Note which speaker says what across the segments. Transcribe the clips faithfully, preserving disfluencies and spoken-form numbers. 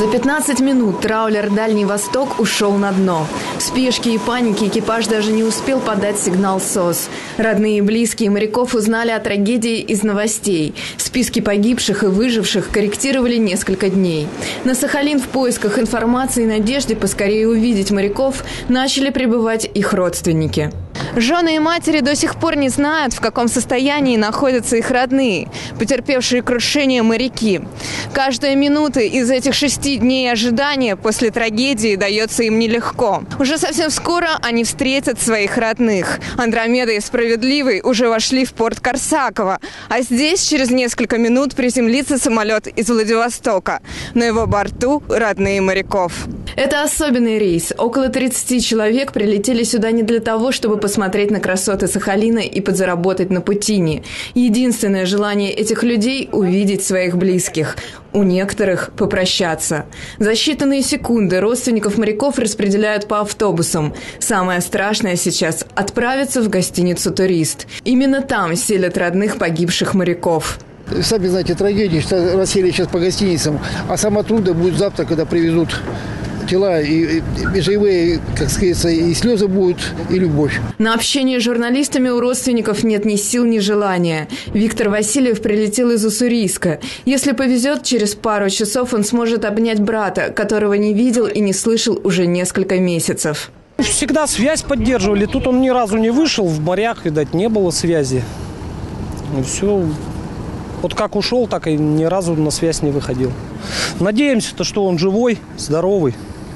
Speaker 1: За пятнадцать минут траулер «Дальний Восток» ушел на дно. В спешке и панике экипаж даже не успел подать сигнал СОС. Родные и близкие моряков узнали о трагедии из новостей. Списки погибших и выживших корректировали несколько дней. На Сахалин в поисках информации и надежде поскорее увидеть моряков начали прибывать их родственники. Жены и матери до сих пор не знают, в каком состоянии находятся их родные, потерпевшие крушение моряки. Каждая минута из этих шести дней ожидания после трагедии дается им нелегко. Уже совсем скоро они встретят своих родных. Андромеда и Справедливый уже вошли в порт Корсаково, а здесь через несколько минут приземлится самолет из Владивостока. На его борту родные моряков. Это особенный рейс. Около тридцати человек прилетели сюда не для того, чтобы посмотреть на красоты Сахалина и подзаработать на путине. Единственное желание этих людей – увидеть своих близких. У некоторых – попрощаться. За считанные секунды родственников моряков распределяют по автобусам. Самое страшное сейчас – отправиться в гостиницу «Турист». Именно там селят родных погибших моряков.
Speaker 2: Сами знаете, трагедия, что рассели сейчас по гостиницам, а самое трудное будет завтра, когда привезут тела, и, и, и живые, как сказать, и слезы будут, и любовь.
Speaker 1: На общение с журналистами у родственников нет ни сил, ни желания. Виктор Васильев прилетел из Уссурийска. Если повезет, через пару часов он сможет обнять брата, которого не видел и не слышал уже несколько месяцев.
Speaker 3: Всегда связь поддерживали. Тут он ни разу не вышел, в морях, видать, не было связи. И все. Вот как ушел, так и ни разу на связь не выходил. Надеемся, что он живой, здоровый.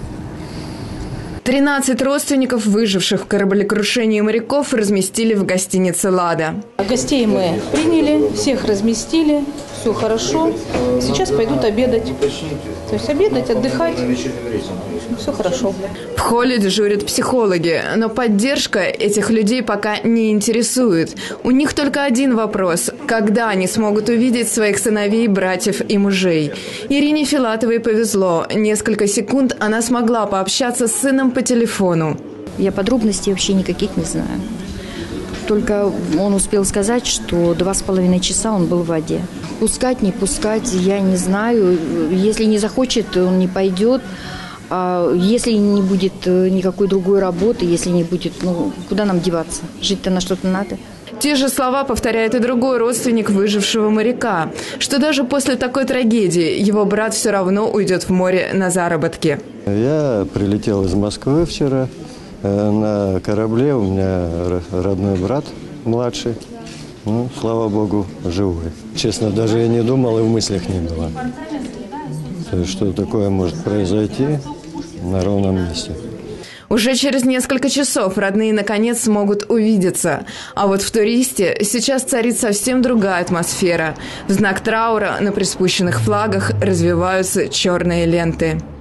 Speaker 1: тринадцать родственников выживших в кораблекрушении моряков разместили в гостинице «Лада».
Speaker 4: Гостей мы приняли, всех разместили, все хорошо. Сейчас пойдут обедать. То есть обедать, отдыхать. Все хорошо.
Speaker 1: В холле дежурят психологи, но поддержка этих людей пока не интересует. У них только один вопрос – когда они смогут увидеть своих сыновей, братьев и мужей? Ирине Филатовой повезло. Несколько секунд она смогла пообщаться с сыном по телефону.
Speaker 5: Я подробностей вообще никаких не знаю. Только он успел сказать, что два с половиной часа он был в воде. Пускать, не пускать, я не знаю. Если не захочет, он не пойдет. А если не будет никакой другой работы, если не будет, ну, куда нам деваться? Жить-то на что-то надо.
Speaker 1: Те же слова повторяет и другой родственник выжившего моряка, что даже после такой трагедии его брат все равно уйдет в море на заработки.
Speaker 6: Я прилетел из Москвы вчера. На корабле у меня родной брат младший. Ну, слава богу, живой. Честно, даже я не думал и в мыслях не было. То есть, что такое может произойти на ровном месте.
Speaker 1: Уже через несколько часов родные наконец смогут увидеться. А вот в «Туристе» сейчас царит совсем другая атмосфера. В знак траура на приспущенных флагах развиваются черные ленты.